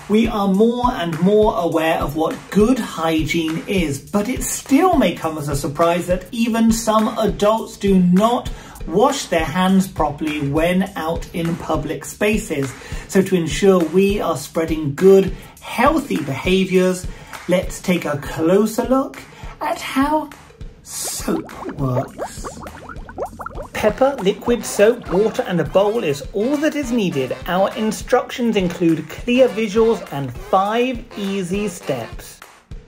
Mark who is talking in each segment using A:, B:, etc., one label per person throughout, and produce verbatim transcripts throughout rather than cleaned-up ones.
A: We are more and more aware of what good hygiene is, but it still may come as a surprise that even some adults do not wash their hands properly when out in public spaces. So to ensure we are spreading good, healthy behaviours, let's take a closer look at how soap works. Pepper, liquid soap, water and a bowl is all that is needed. Our instructions include clear visuals and five easy steps.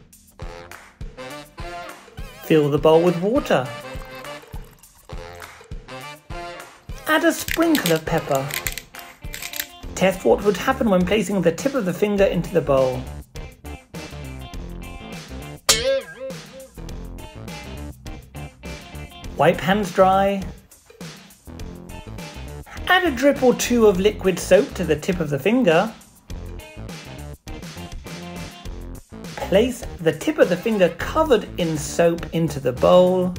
A: Fill the bowl with water. Add a sprinkle of pepper. Test what would happen when placing the tip of the finger into the bowl. Wipe hands dry. Add a drip or two of liquid soap to the tip of the finger. Place the tip of the finger covered in soap into the bowl.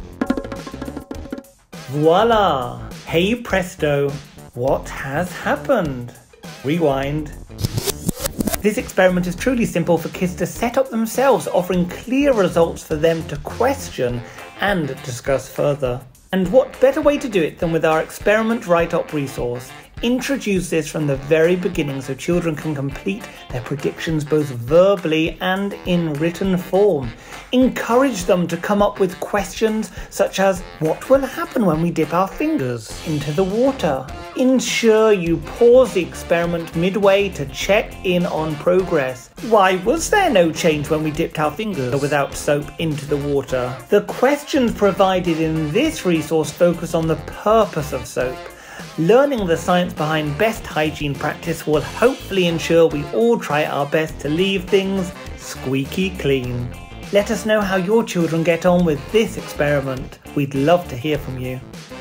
A: Voila! Hey presto! What has happened? Rewind. This experiment is truly simple for kids to set up themselves, offering clear results for them to question and discuss further. And what better way to do it than with our experiment write-up resource? Introduce this from the very beginning so children can complete their predictions both verbally and in written form. Encourage them to come up with questions such as, what will happen when we dip our fingers into the water? Ensure you pause the experiment midway to check in on progress. Why was there no change when we dipped our fingers without soap into the water? The questions provided in this resource focus on the purpose of soap. Learning the science behind best hygiene practice will hopefully ensure we all try our best to leave things squeaky clean. Let us know how your children get on with this experiment. We'd love to hear from you.